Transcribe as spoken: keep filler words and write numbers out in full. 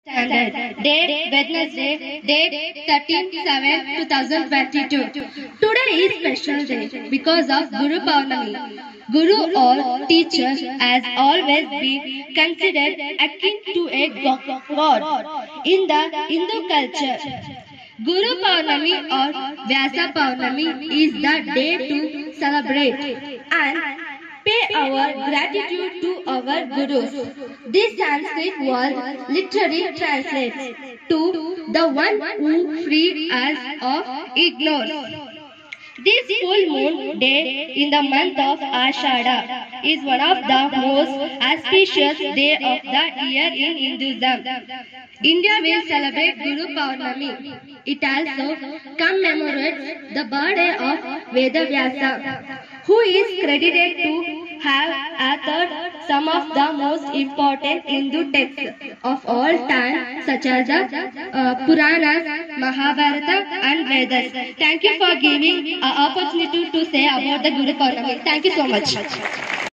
Standard, date Wednesday, date thirteenth seven twenty twenty-two. Today is special day because of Guru Purnami. Guru or teacher has always been considered akin to a god in the Hindu culture. Guru Purnami or Vyasa Purnami is the day to celebrate and pay our gratitude to our gurus. This Sanskrit word literally translates to the one who freed us of ignorance. This full moon day in the month of Ashada is one of the most auspicious days of the year in Hinduism. India will celebrate Guru Purnami. It also commemorates the birthday of Vedavyasa, who is credited to have authored some of the most important Hindu texts of all time, such as the uh, Puranas, Mahabharata and Vedas. Thank you for giving an opportunity to say about the Guru Purnami. Thank you so much.